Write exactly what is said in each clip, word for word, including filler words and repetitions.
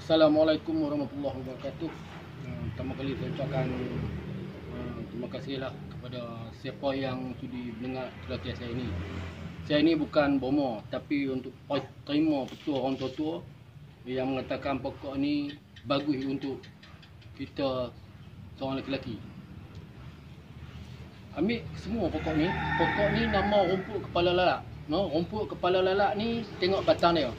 Assalamualaikum warahmatullahi wabarakatuh. Uh, pertama kali saya ucapkan uh, terima kasihlah kepada siapa yang sudi mendengar celoteh saya ini. Saya ini bukan bomo, tapi untuk terima petua orang tua-tua yang mengatakan pokok ni bagus untuk kita seorang lelaki. Ambil semua pokok ni. Pokok ni nama rumput kepala lalak. No, rumput kepala lalak ni tengok batang dia.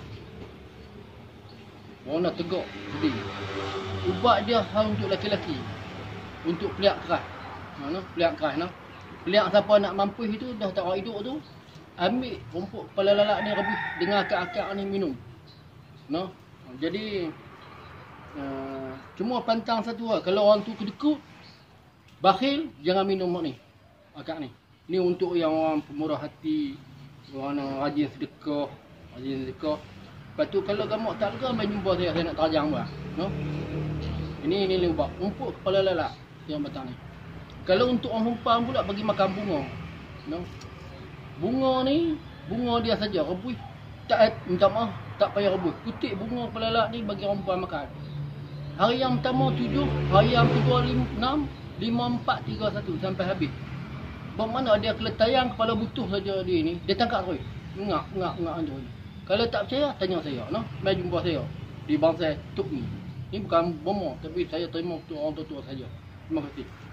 Warna tegak, sedih. Ubat dia hal untuk lelaki-lelaki. Untuk peliak keras. Mana? Peliak keras nah. Peliak siapa nak mampus itu dah tak hidup tu. Ambil rumput kepala lalak ni rebus dengan akar-akar ni minum. Nah. Jadi uh, cuma pantang satu lah. Kalau orang tu kedekut, bakhil, jangan minum ni. Akar ni. Ni untuk yang orang pemurah hati, orang yang rajin sedekah, rajin sedekah. Lepas tu kalau kamu tak lega, main jumpa saya, saya nak terajang buat. No? Ini ini ubat. Rumput kepala lalak yang batang ni. Kalau untuk orang perempuan pula bagi makan bunga. No? Bunga ni, bunga dia saja rebus. Tak minta maaf, tak payah rebus. Kutip bunga kepala lalak ni bagi orang perempuan makan. Hari yang pertama tujuh, hari yang kedua lima, enam, lima, empat, tiga, satu sampai habis. Bermakna dia keletayang kepala butuh saja dia ni, dia tangkap terus. Ngak, ngak, ngak tu. Kalau tak percaya, tanya saya. No? Mari jumpa saya di bangsa Tuk ni. Ini bukan bomo, tapi saya terima untuk orang tua-tua saja. Terima kasih.